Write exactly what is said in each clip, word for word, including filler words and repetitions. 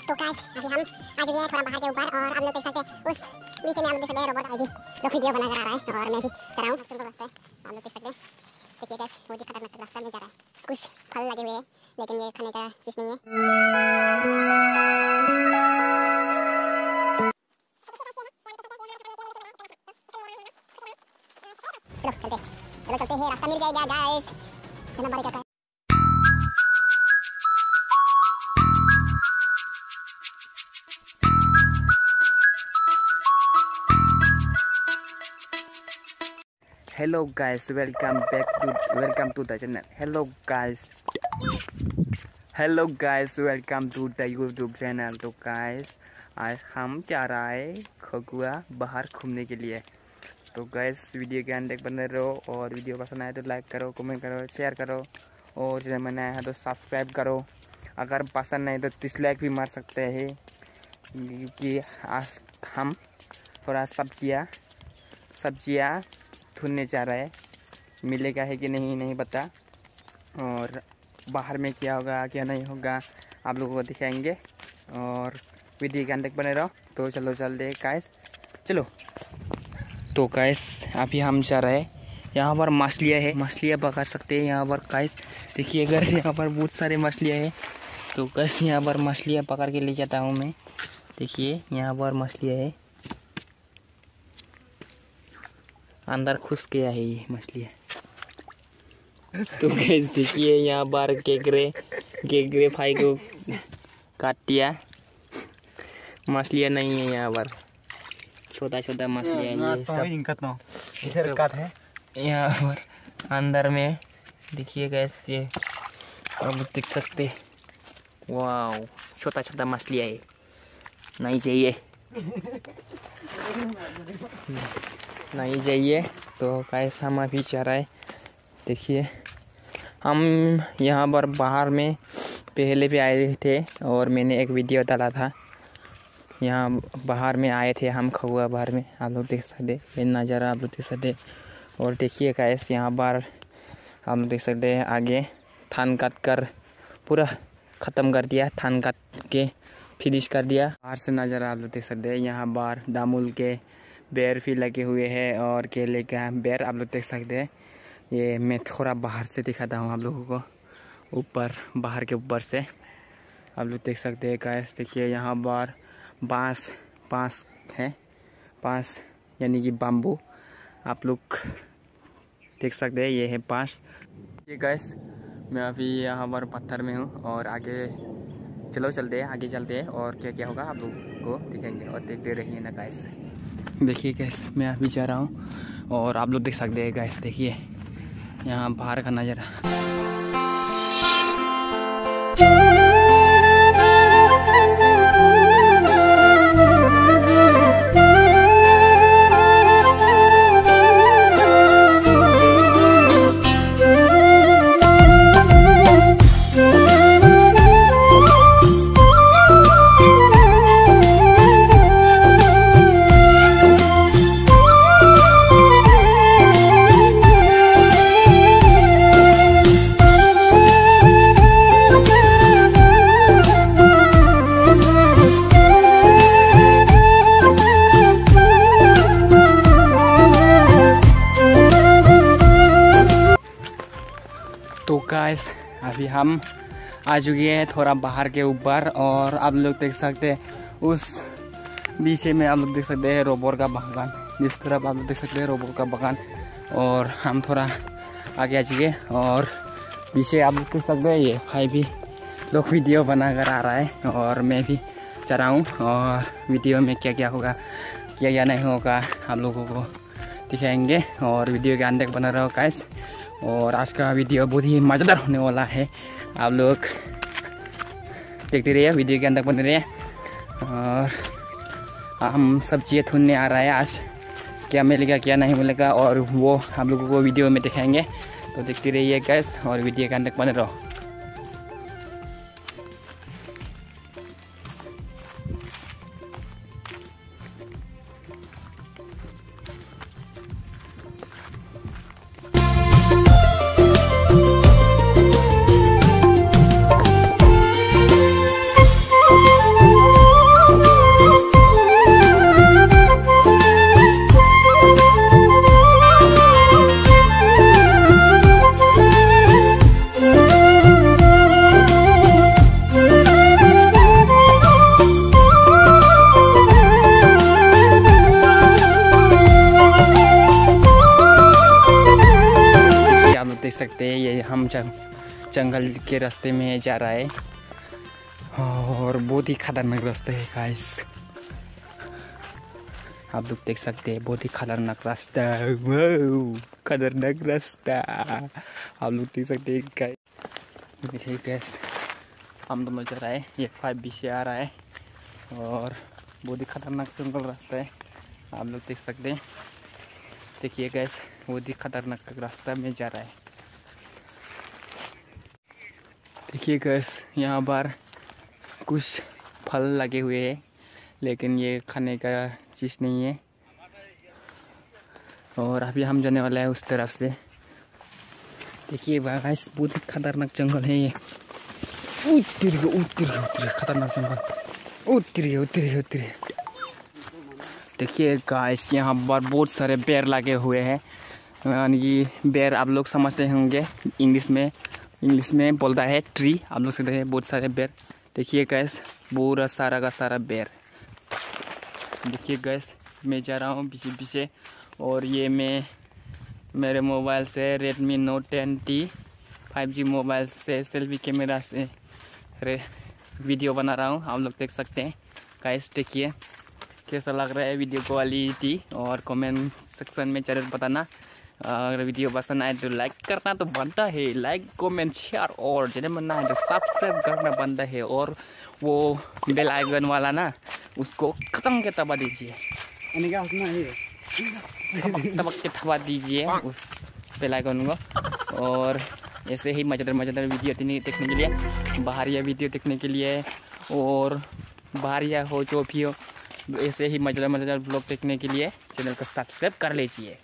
तो गाइस अभी हम आ चुके हैं थोड़ा बाहर के ऊपर और आप लोग देख सकते हैं उस नीचे में आप लोग देख सकते हैं रोबोट आईडी लोग वीडियो बना कर आ रहा है और मैं भी जा रहा हूँ सिंपल रास्ता है आप लोग देख सकते हैं। देखिए गाइस बहुत ही खतरनाक रास्ता में जा रहा है, कुछ फल लगे हुए हैं लेकिन ये खाने का चीज़ नहीं है। चलो चलते चलो चलते हैं, रास्ता मिल जाएगा गाइस। चलना पड़ेगा। Hello guys, welcome back to welcome to the channel. Hello guys hello guys welcome to the YouTube channel. तो गाइस आज हम जा रहा है खगुआ बाहर घूमने के लिए। तो गाइस वीडियो के अंत तक बने रहो और वीडियो पसंद आए तो लाइक करो, कमेंट करो, शेयर करो और चैनल में नया है तो सब्सक्राइब करो। अगर पसंद नहीं तो डिसलाइक भी मार सकते हैं क्योंकि आज हम थोड़ा सब्जियाँ सब्जियाँ ढूंढने जा रहा है, मिलेगा है कि नहीं नहीं पता, और बाहर में क्या होगा क्या नहीं होगा आप लोगों को दिखाएंगे और वीडियो के अंत तक बने रहो। तो चलो चलते गाइस, चलो। तो गाइस अभी हम जा रहे हैं, यहाँ पर मछलियाँ है, मछलियाँ पकड़ सकते हैं यहाँ पर गाइस। देखिए गाइस यहाँ पर बहुत सारे मछलियाँ है। तो गाइस यहाँ पर मछलियाँ पकड़ के ले जाता हूँ मैं। देखिए यहाँ पर मछलियाँ है, अंदर घुस गया है ये मछलियाँ। तो गाइस देखिए यहाँ पर केकरे केकरे भाई को काट दिया, मछलियाँ नहीं है यहाँ पर, छोटा छोटा मछलियाँ है सब यहाँ पर अंदर में। देखिए गाइस ये आप देख सकते, वाह छोटा छोटा मछलियाँ है, नहीं चाहिए नहीं चाहिए। तो गाइस हम अभी जा रहा है। देखिए हम यहाँ पर बाहर में पहले भी आए थे और मैंने एक वीडियो डाला था, यहाँ बाहर में आए थे हम खगुआ बाहर में, आप लोग देख सकते ये नज़ारा आप लोग देख सकते। और देखिए गाइस यहाँ पर आप लोग देख सकते हैं आगे धान काट कर पूरा ख़त्म कर दिया, धान काट के फिनिश कर दिया। बाहर से नज़ारा आप लोग देख सकते हैं, यहाँ बाहर दामुल के बेर भी लगे हुए हैं और केले का बेर आप लोग देख सकते हैं। ये मैं थोड़ा बाहर से दिखाता हूँ आप लोगों को, ऊपर बाहर के ऊपर से आप लोग देख सकते हैं गाइस। देखिए यहाँ बाहर बांस बांस है, बांस यानी कि बाम्बू आप लोग देख सकते हैं, ये है बांस। ये गाइस मैं अभी यहाँ पर पत्थर में हूँ और आगे चलो चलते हैं, आगे चलते हैं और क्या क्या होगा आप लोगों को दिखाएंगे और देखते रहिए ना गाइस। देखिए गाइस मैं अभी जा रहा हूँ और आप लोग देख सकते हैं गाइस, देखिए यहाँ बाहर का नज़ारा। तो गाइस अभी हम आ चुके हैं थोड़ा बाहर के ऊपर और आप लोग देख सकते हैं उस पीछे में आप लोग देख सकते हैं रोबोट का बागान, जिस तरफ आप लोग देख सकते हैं रोबोट का बागान। और हम थोड़ा आगे आ चुके और पीछे आप लोग देख सकते हैं ये भाई भी लोग वीडियो बना कर आ रहा है और मैं भी जा रहा हूँ और वीडियो में क्या क्या होगा क्या क्या नहीं होगा आप लोगों को दिखाएंगे और वीडियो के अंत तक बना रहो गाइस। और आज का वीडियो बहुत ही मज़ेदार होने वाला है, आप लोग देखते रहिए, वीडियो के अंदर बने रहिए। और हम सब्जियाँ ढूंढने आ रहा है आज, क्या मिलेगा क्या नहीं मिलेगा और वो हम लोगों को वीडियो में दिखाएंगे। तो देखते रहिए गाइस और वीडियो के अंदर बने रहो। Thank you. जंगल के रास्ते में जा रहा है और बहुत ही खतरनाक रास्ता है गाइस। आप लोग देख सकते हैं बहुत ही खतरनाक रास्ता, वाओ खतरनाक रास्ता आप लोग देख सकते हैं गाइस। देखिए गाइस हम दोनों जा रहा है, ये फाइव बी से आ रहा है और बहुत ही खतरनाक जंगल रास्ता है आप लोग देख सकते हैं। देखिए गाइस बहुत ही खतरनाक रास्ता में जा रहा है। देखिए गाइस यहाँ पर कुछ फल लगे हुए हैं लेकिन ये खाने का चीज़ नहीं है और अभी हम जाने वाले हैं उस तरफ से। देखिए गाइस बहुत ही खतरनाक जंगल है ये, उतर उतर उतर खतरनाक जंगल, उतर उतर उतर। देखिए गाइस यहाँ पर बहुत सारे पेड़ लगे हुए हैं, यानी कि पेड़ आप लोग समझते होंगे, इंग्लिश में इंग्लिश में बोलता है ट्री। आप लोग सकते हैं बहुत सारे पेड़। देखिए गाइस पूरा सारा का सारा पेड़। देखिए गाइस मैं जा रहा हूँ पीछे पीछे और ये मैं मेरे मोबाइल से Redmi note ten T five G mobile से सेल्फी कैमरा से वीडियो बना रहा हूँ। आप लोग देख सकते हैं गाइस। देखिए कैसा लग रहा है वीडियो क्वालिटी और कमेंट सेक्शन में जरूर बताना। अगर वीडियो पसंद आए तो लाइक करना तो बनता है, लाइक कमेंट शेयर और चैनल बनना है तो सब्सक्राइब करना बनता है और वो बेल आइकन वाला ना उसको खत्म के दबा दीजिए, तबक के दबा दीजिए उस बेल आइकन को। और ऐसे ही मज़ेदार मज़ेदार वीडियो देखने के लिए, बाहरिया वीडियो देखने के लिए और बाहरिया हो जो भी हो ऐसे ही मज़ेदार मज़ेदार ब्लॉग देखने के लिए चैनल को सब्सक्राइब कर लीजिए।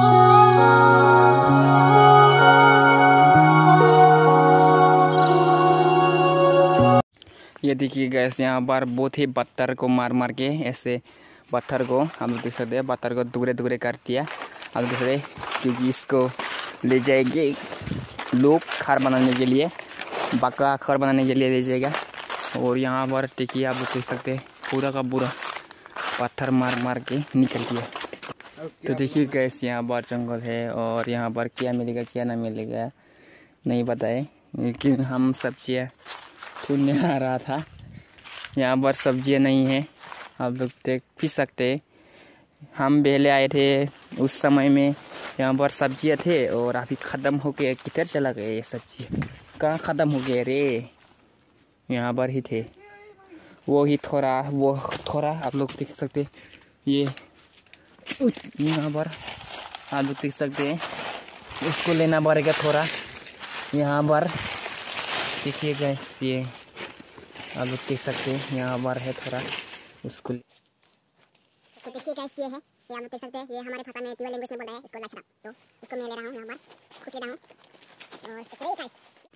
ये देखिए गैस यहाँ पर बहुत ही पत्थर को मार मार के ऐसे पत्थर को हम लोग देख सकते हैं, पत्थर को टुकड़े टुकड़े कर दिया आप देख सकते हैं, क्योंकि इसको ले जाएंगे लोग खार बनाने के लिए, बक्का खार बनाने के लिए ले जाएगा। और यहाँ पर देखिए आप लोग देख सकते हैं पूरा का पूरा पत्थर मार मार के निकल गया। तो देखिए गैस यहाँ पर जंगल है और यहाँ पर क्या मिलेगा क्या ना मिलेगा नहीं पता है, लेकिन हम सब्जियाँ ढूंढने आ रहा था। यहाँ पर सब्जियाँ नहीं है, आप लोग देख भी सकते हैं। हम पहले आए थे उस समय में यहाँ पर सब्जियाँ थे और अभी ख़त्म हो गए। किधर चला गए ये सब्जी, कहाँ ख़त्म हो गए रे? यहाँ पर ही थे, वो ही थोड़ा वो थोड़ा आप लोग देख सकते हैं। ये यहाँ पर आप लोग देख सकते हैं, उसको लेना पड़ेगा थोड़ा। यहाँ पर देखिए गाइस ये आप लोग देख सकते हैं यहाँ पर है थोड़ा उसको। तो देखिए गाइस ये है, ये आप लोग देख सकते हैं, ये हमारे भाषा में ट्यूबल लैंग्वेज में बोल रहा है इसको लछड़ा। तो इसको मैं ले रहा हूँ यहाँ पर, खुश ले रहा हूँ और चलिए गाइस।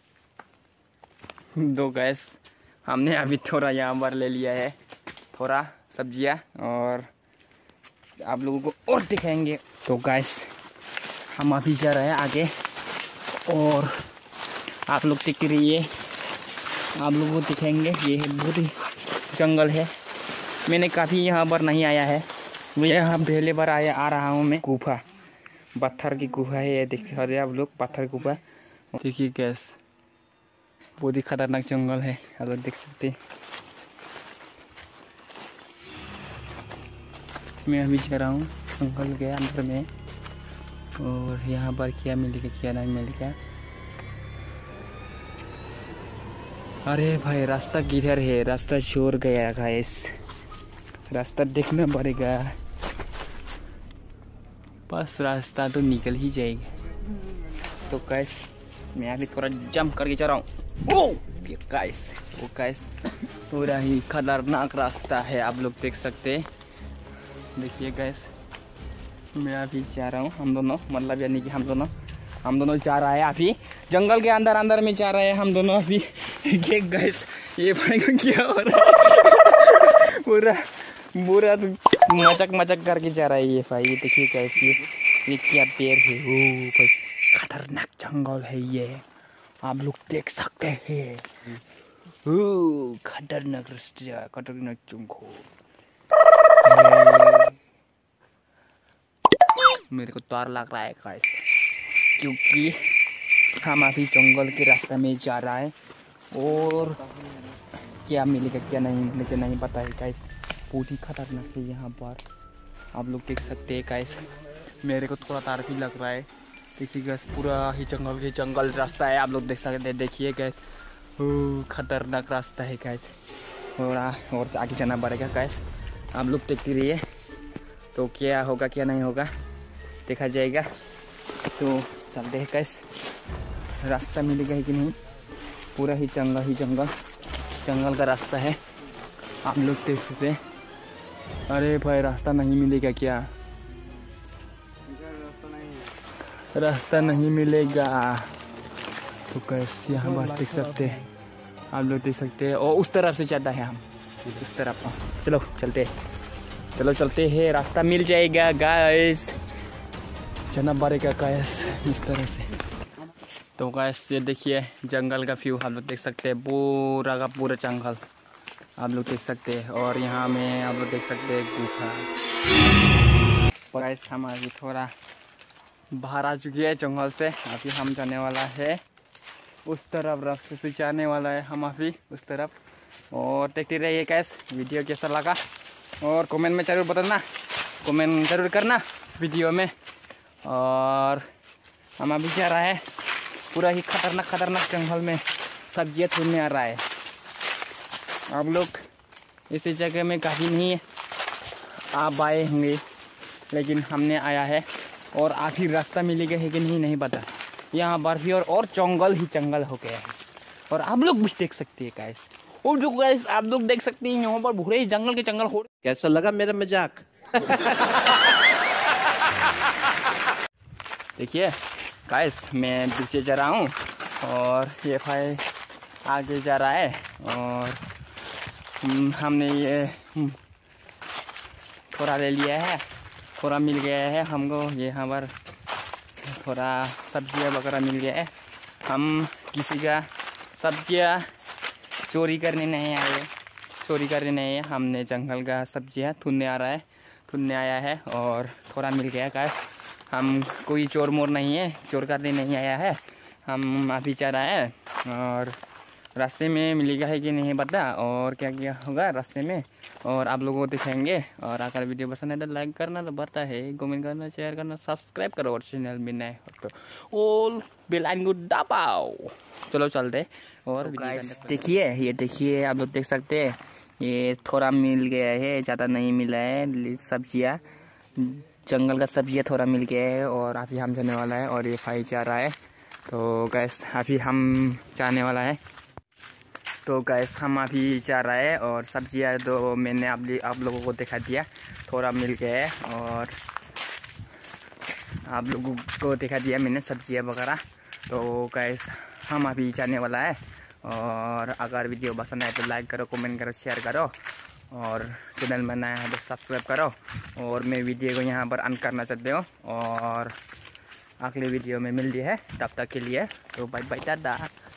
दो गैस हमने अभी थोड़ा यहाँ पर ले लिया है थोड़ा सब्जियाँ और आप लोगों को और दिखाएंगे। तो गैस हम अभी जा रहे हैं आगे और आप लोग देख रहिए, आप लोगों को दिखाएंगे। ये है बहुत ही जंगल है, मैंने काफ़ी यहाँ पर नहीं आया है, मैं यहाँ पहले बार आया आ रहा हूँ। मैं गुफा, पत्थर की गुफा है ये, देख सकते आप लोग पत्थर गुफा। देखिए गैस बहुत ही खतरनाक जंगल है, आप लोग देख सकते हैं। मैं अभी जा रहा हूँ जंगल के अंदर में और यहाँ पर क्या मिलेगा क्या नहीं मिलेगा। अरे भाई रास्ता किधर है, रास्ता छोड़ गया गाइस, रास्ता देखना पड़ेगा। बस रास्ता तो निकल ही जाएगा। तो गाइस मैं अभी थोड़ा जंप करके जा रहा हूँ। ओ गाइस वो गाइस पूरा ही खतरनाक रास्ता है, आप लोग देख सकते हैं। देखिए गाइस मैं अभी जा रहा हूँ, हम दोनों मतलब यानी कि हम दोनों हम दोनों जा रहा है अभी जंगल के अंदर अंदर में जा रहे हैं हम दोनों अभी। ये गाइस ये भाई को क्या हो रहा है, पूरा पूरा मचक मचक करके जा रहा है ये भाई। देखिए गाइस ये ये क्या पेड़ है, ओ भाई खतरनाक जंगल है ये, आप लोग देख सकते हैं। ओ खतरनाक रास्ता, खतरनाक जंगल। मेरे को डर लग रहा है गाइस, क्योंकि हम अभी जंगल के रास्ते में जा रहा है और क्या मिलेगा क्या नहीं मुझे नहीं पता है गाइस। बहुत ही खतरनाक है यहाँ पर, आप लोग देख सकते हैं गाइस। मेरे को थोड़ा तार भी लग रहा है। देखिए गैस पूरा ही जंगल ही जंगल रास्ता है, आप लोग देख सकते हैं। देखिए गैस खतरनाक रास्ता है गैस, थोड़ा और आगे जाना पड़ेगा गैस। आप लोग देखते रहिए, तो क्या होगा क्या नहीं होगा देखा जाएगा। तो चलते हैं गैस, रास्ता मिलेगा ही कि नहीं। पूरा ही जंगल ही जंगल जंगल का रास्ता है, आप लोग देख सकते हैं। अरे भाई रास्ता नहीं मिलेगा क्या? रास्ता नहीं मिलेगा तो कैसे यहाँ पर देख सकते हैं, आप लोग देख सकते हैं। और उस तरफ से जाता है, हम उस तरफ। चलो चलते चलो चलते हैं, रास्ता मिल जाएगा गाइस। जाना पड़ेगा गाइस इस तरह से। तो गाइस ये देखिए जंगल का व्यू आप लोग देख सकते हैं, पूरा का पूरा जंगल आप लोग देख सकते हैं। और यहाँ में आप लोग देख सकते हैं गुफा। गाइस हम अभी थोड़ा बाहर आ चुके हैं जंगल से। अभी हम जाने वाला है उस तरफ, रास्ते से जाने वाला है हम अभी उस तरफ। और देखते रहिए गाइस, वीडियो कैसा लगा और कमेंट में ज़रूर बताना, कमेंट ज़रूर करना वीडियो में। और हम अभी जा रहा है पूरा ही खतरनाक खतरनाक जंगल में सब्जियाँ ढूंढने आ रहा है। आप लोग इस जगह में कभी नहीं आप आए होंगे, लेकिन हमने आया है। और आखिर रास्ता मिलेगा है कि नहीं नहीं पता। यहाँ बर्फी और, और जंगल ही जंगल हो गया है। और आप लोग भी देख सकते हैं गाइस, और जो गाइस आप लोग देख सकते हैं यहाँ पर पूरे जंगल के जंगल हो। कैसा लगा मेरा मजाक? देखिए गाइस मैं पीछे जा रहा हूँ और ये भाई आगे जा रहा है। और हमने ये थोड़ा ले लिया है, थोड़ा मिल गया है हमको। ये यहाँ पर थोड़ा सब्जियाँ वगैरह मिल गया है। हम किसी का सब्जियाँ चोरी करने नहीं आए, चोरी करने नहीं है। हमने जंगल का सब्जियाँ ढूंढने आ रहा है ढूंढने आया है और थोड़ा मिल गया गाइस। हम कोई चोर मोर नहीं है, चोर करने नहीं आया है। हम अभी जा रहा है और रास्ते में मिलेगा है कि नहीं पता, और क्या क्या होगा रास्ते में और आप लोगों को दिखाएंगे। और अगर वीडियो पसंद है तो लाइक करना तो बढ़ता है, कमेंट करना, शेयर करना, सब्सक्राइब करो और चैनल में नए हो तो ऑल बेल आइकन को दबाओ। चलो चलते और देखिए, ये देखिए आप लोग देख सकते हैं, ये थोड़ा मिल गया है, ज़्यादा नहीं मिला है सब्जियाँ। जंगल का सब्जियाँ थोड़ा मिल गया है और अभी हम जाने वाला है। और ये भाई जा रहा है, तो गैस अभी हम जाने वाला है। तो गैस हम अभी जा रहा है और सब्जियाँ तो मैंने आप आप लोगों को दिखा दिया, थोड़ा मिल गया है। और आप लोगों को दिखा दिया मैंने सब्जियाँ वगैरह। तो गैस हम अभी जाने वाला है। और अगर वीडियो पसंद आए तो लाइक करो, कमेंट करो, शेयर करो और चैनल में नया है तो सब्सक्राइब करो। और मैं वीडियो को यहाँ पर अंत करना चाहते हो और अगले वीडियो में मिलती है, तब तक के लिए तो बाय बाय, टाटा।